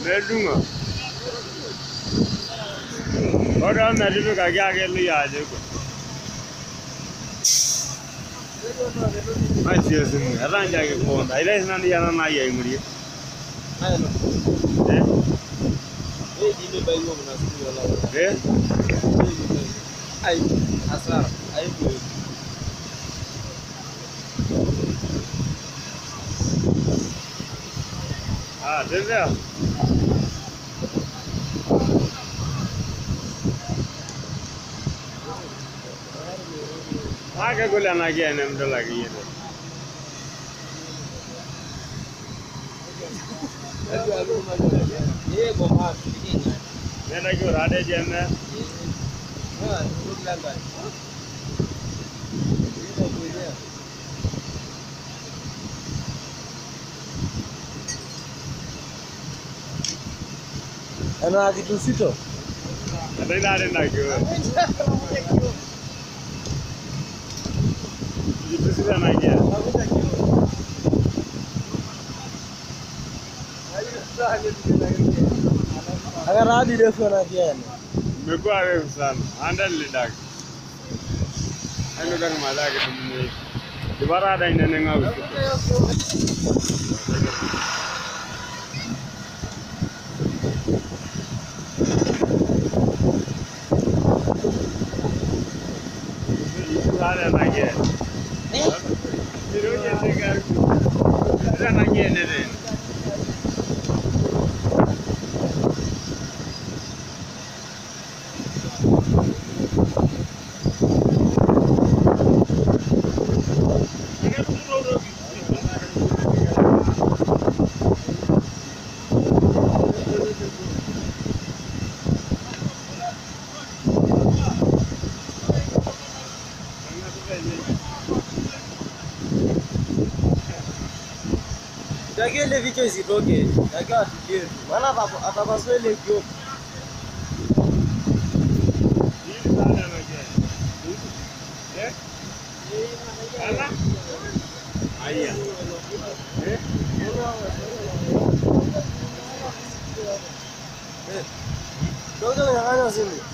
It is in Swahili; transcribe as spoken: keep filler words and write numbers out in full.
Medunga. Orang medunga kagak agak lu ya aja kok. Masih sih, orang jaga pon. Ada yang nanti yang nanti ya imuri. Eh? Eh, ini bayi mau nasi jualan. Eh? Ay, asar, ay bu. Ah, dengar. Agak gula lagi, enam dolar lagi ini. Ini gomar, ini. Ini lagi orang ada jamnya. Ah, itu lagi. Ano lagi tu situ? Ada yang ada lagi. Itu sudah lagi. Agar ada di sana dia. Megu ada sana. Anda lihat. Anu kan malah kita ni. Di barat ada ini nengaw. Ada lagi. Biru je segar. Ada lagi ni deh. Jaga le video isi doge, jaga video. Mana apa apa pasal le video? Ini mana lagi? Eh? Mana? Ayah. Eh? Eh? Doge yang mana sini?